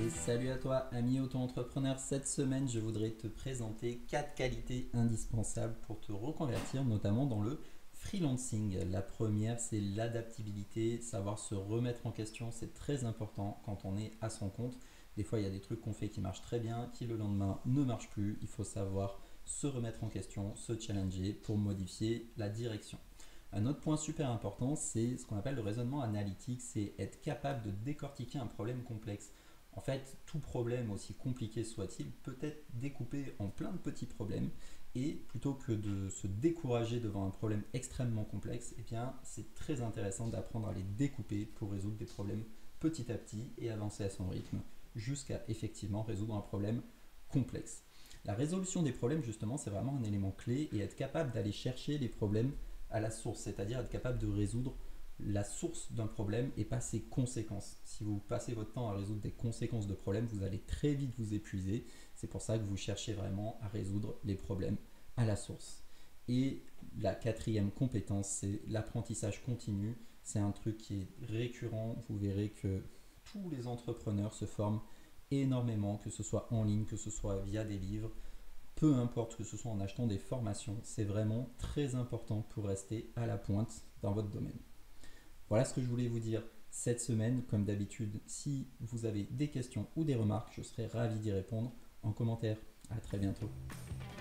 Et salut à toi, ami auto-entrepreneur. Cette semaine, je voudrais te présenter 4 qualités indispensables pour te reconvertir, notamment dans le freelancing. La première, c'est l'adaptabilité, savoir se remettre en question. C'est très important quand on est à son compte. Des fois, il y a des trucs qu'on fait qui marchent très bien, qui le lendemain ne marchent plus. Il faut savoir se remettre en question, se challenger pour modifier la direction. Un autre point super important, c'est ce qu'on appelle le raisonnement analytique, c'est être capable de décortiquer un problème complexe. En fait, tout problème, aussi compliqué soit-il, peut être découpé en plein de petits problèmes et plutôt que de se décourager devant un problème extrêmement complexe, eh bien, c'est très intéressant d'apprendre à les découper pour résoudre des problèmes petit à petit et avancer à son rythme jusqu'à effectivement résoudre un problème complexe. La résolution des problèmes, justement, c'est vraiment un élément clé et être capable d'aller chercher les problèmes à la source, c'est-à-dire être capable de résoudre la source d'un problème et pas ses conséquences. Si vous passez votre temps à résoudre des conséquences de problèmes, vous allez très vite vous épuiser. C'est pour ça que vous cherchez vraiment à résoudre les problèmes à la source. Et la quatrième compétence, c'est l'apprentissage continu. C'est un truc qui est récurrent. Vous verrez que tous les entrepreneurs se forment énormément, que ce soit en ligne, que ce soit via des livres, peu importe que ce soit en achetant des formations, c'est vraiment très important pour rester à la pointe dans votre domaine. Voilà ce que je voulais vous dire cette semaine. Comme d'habitude, si vous avez des questions ou des remarques, je serai ravi d'y répondre en commentaire. À très bientôt.